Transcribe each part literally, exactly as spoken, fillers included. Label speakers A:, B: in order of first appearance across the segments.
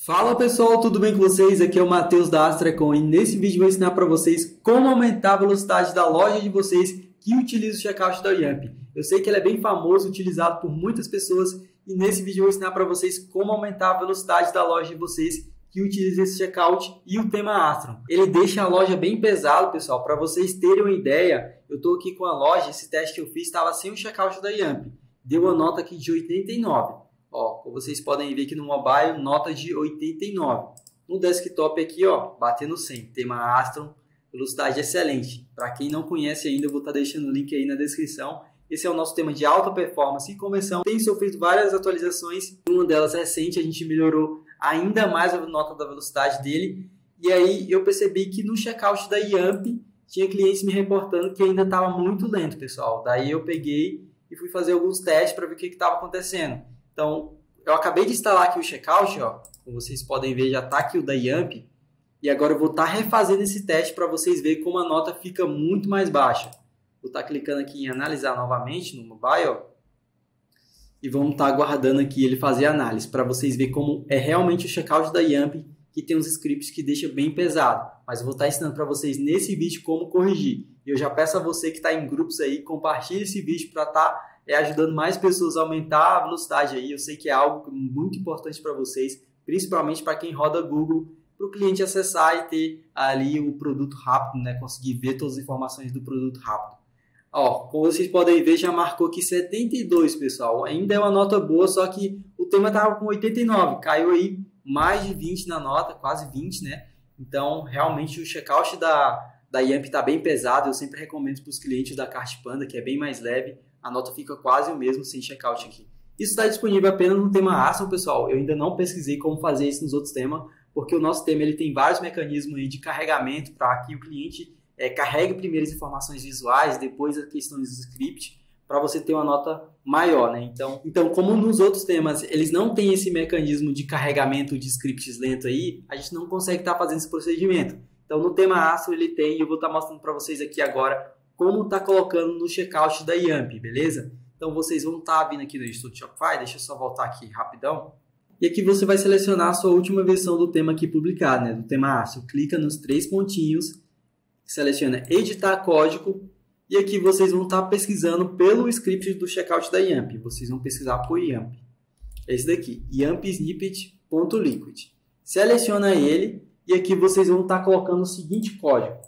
A: Fala pessoal, tudo bem com vocês? Aqui é o Matheus da Astrecom e nesse vídeo eu vou ensinar para vocês como aumentar a velocidade da loja de vocês que utiliza o checkout da Yamp. Eu sei que ele é bem famoso, utilizado por muitas pessoas e nesse vídeo eu vou ensinar para vocês como aumentar a velocidade da loja de vocês que utiliza esse checkout e o tema Astron. Ele deixa a loja bem pesado, pessoal. Para vocês terem uma ideia, eu estou aqui com a loja, esse teste que eu fiz estava sem o checkout da Yamp. Deu uma nota aqui de oitenta e nove. Ó, como vocês podem ver aqui no mobile, nota de oitenta e nove. No desktop aqui, ó, batendo cem. Tema Astron, velocidade excelente. Para quem não conhece ainda, eu vou estar deixando o link aí na descrição. Esse é o nosso tema de alta performance e conversão. Tem sofrido várias atualizações. Uma delas recente, a gente melhorou ainda mais a nota da velocidade dele. E aí eu percebi que no checkout da Yamp tinha clientes me reportando que ainda estava muito lento, pessoal. Daí eu peguei e fui fazer alguns testes para ver o que estava acontecendo. Então, eu acabei de instalar aqui o checkout, ó. Como vocês podem ver, já está aqui o da Yamp. E agora eu vou estar refazendo esse teste para vocês verem como a nota fica muito mais baixa. Vou estar clicando aqui em analisar novamente no mobile. Ó, e vamos estar aguardando aqui ele fazer a análise para vocês verem como é realmente o checkout da Yamp, que tem uns scripts que deixa bem pesado. Mas eu vou estar ensinando para vocês nesse vídeo como corrigir. E eu já peço a você que está em grupos aí, compartilhe esse vídeo para estar é, ajudando mais pessoas a aumentar a velocidade aí. Eu sei que é algo muito importante para vocês, principalmente para quem roda Google, para o cliente acessar e ter ali o produto rápido, né? Conseguir ver todas as informações do produto rápido. Ó, como vocês podem ver, já marcou aqui setenta e dois, pessoal. Ainda é uma nota boa, só que o tema estava com oitenta e nove. Caiu aí mais de vinte na nota, quase vinte, né? Então, realmente, o checkout da, da Yamp está bem pesado. Eu sempre recomendo para os clientes da Cart Panda, que é bem mais leve. A nota fica quase o mesmo sem checkout aqui. Isso está disponível apenas no tema Astron, pessoal. Eu ainda não pesquisei como fazer isso nos outros temas, porque o nosso tema ele tem vários mecanismos aí de carregamento para que o cliente é, carregue primeiro as informações visuais, depois as questões do script, para você ter uma nota maior, né? Então, então, como nos outros temas eles não têm esse mecanismo de carregamento de scripts lento aí, a gente não consegue estar tá fazendo esse procedimento. Então, no tema Astron ele tem, e eu vou estar tá mostrando para vocês aqui agora como está colocando no checkout da Yamp, beleza? Então, vocês vão estar tá vindo aqui no Estúdio Shopify, deixa eu só voltar aqui rapidão. E aqui você vai selecionar a sua última versão do tema aqui publicado, né? Do tema Astron. Clica nos três pontinhos, seleciona editar código e aqui vocês vão estar tá pesquisando pelo script do checkout da Yamp. Vocês vão pesquisar por Yamp. Esse daqui, yamp snippet.liquid. Seleciona ele e aqui vocês vão estar tá colocando o seguinte código.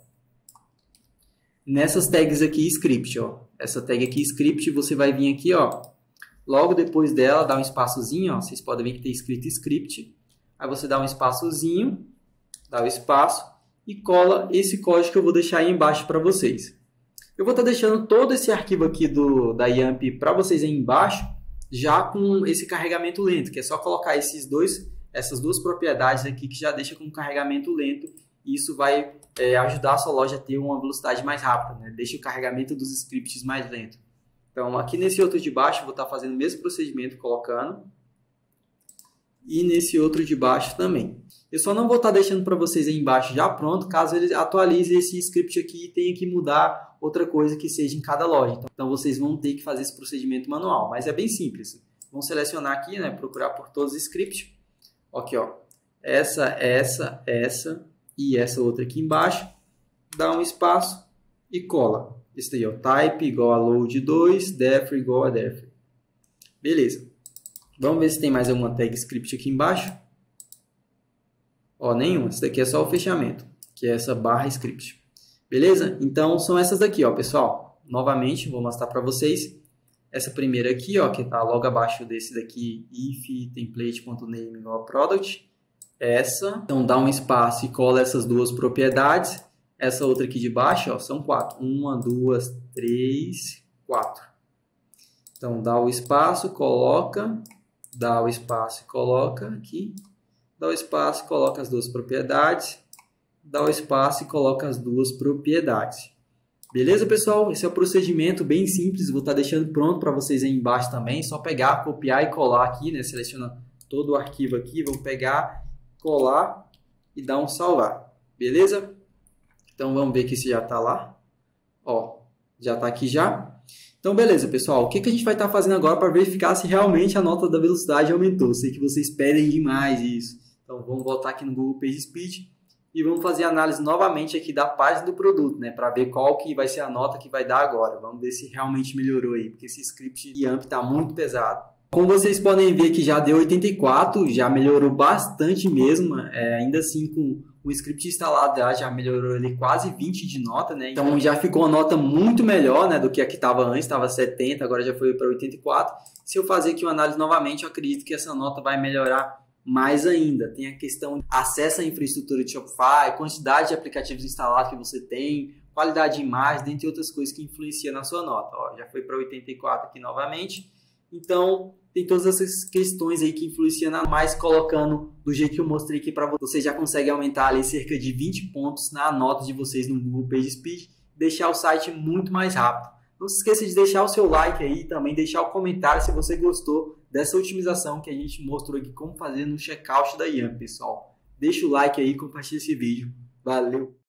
A: Nessas tags aqui, script, ó. Essa tag aqui, script, você vai vir aqui, ó. Logo depois dela, dá um espaçozinho, ó. Vocês podem ver que tem escrito script. Aí você dá um espaçozinho, dá o espaço e cola esse código que eu vou deixar aí embaixo para vocês. Eu vou estar deixando todo esse arquivo aqui do, da Yamp para vocês aí embaixo, já com esse carregamento lento, que é só colocar esses dois, essas duas propriedades aqui que já deixa com carregamento lento. E isso vai é, ajudar a sua loja a ter uma velocidade mais rápida, né? Deixa o carregamento dos scripts mais lento. Então, aqui nesse outro de baixo, eu vou estar fazendo o mesmo procedimento, colocando. E nesse outro de baixo também. Eu só não vou estar deixando para vocês aí embaixo já pronto, caso ele atualize esse script aqui e tenha que mudar outra coisa que seja em cada loja. Então, vocês vão ter que fazer esse procedimento manual, mas é bem simples. Vão selecionar aqui, né? Procurar por todos os scripts. Aqui, ó. Essa, essa, essa e essa outra aqui embaixo. Dá um espaço e cola. Esse daí, ó. Type igual a load dois, def igual a def. Beleza. Vamos ver se tem mais alguma tag script aqui embaixo. Ó, nenhuma. Esse daqui é só o fechamento, que é essa barra script. Beleza? Então, são essas daqui, ó, pessoal. Novamente, vou mostrar para vocês. Essa primeira aqui, ó, que está logo abaixo desse daqui, if template.name igual a product. Essa. Então, dá um espaço e cola essas duas propriedades. Essa outra aqui de baixo, ó, são quatro. Uma, duas, três, quatro. Então, dá o espaço, coloca... Dá o espaço e coloca aqui. Dá o espaço e coloca as duas propriedades. Dá o espaço e coloca as duas propriedades. Beleza, pessoal? Esse é o procedimento bem simples. Vou estar deixando pronto para vocês aí embaixo também. Só pegar, copiar e colar aqui, né? Seleciona todo o arquivo aqui. Vou pegar, colar e dar um salvar. Beleza? Então, vamos ver aqui se já está lá. Ó, já está aqui já. Então, beleza, pessoal. O que, que a gente vai estar fazendo agora para verificar se realmente a nota da velocidade aumentou? Sei que vocês pedem demais isso. Então vamos voltar aqui no Google PageSpeed e vamos fazer a análise novamente aqui da página do produto, né, para ver qual que vai ser a nota que vai dar agora. Vamos ver se realmente melhorou aí, porque esse script de YAMP está muito pesado. Como vocês podem ver que já deu oitenta e quatro, já melhorou bastante mesmo, é, ainda assim com o script instalado já, já melhorou ali quase vinte de nota, né? Então já ficou uma nota muito melhor, né, do que a que estava antes, estava setenta, agora já foi para oitenta e quatro. Se eu fazer aqui uma análise novamente, eu acredito que essa nota vai melhorar mais ainda. Tem a questão de acesso à infraestrutura de Shopify, quantidade de aplicativos instalados que você tem, qualidade de imagem, dentre outras coisas que influenciam na sua nota. Ó, já foi para oitenta e quatro aqui novamente. Então, tem todas essas questões aí que influenciam na mais, colocando do jeito que eu mostrei aqui para vocês. Você já consegue aumentar ali cerca de vinte pontos na nota de vocês no Google PageSpeed, deixar o site muito mais rápido. Não se esqueça de deixar o seu like aí, também deixar o comentário se você gostou dessa otimização que a gente mostrou aqui, como fazer no checkout da YAMP, pessoal. Deixa o like aí e compartilha esse vídeo. Valeu!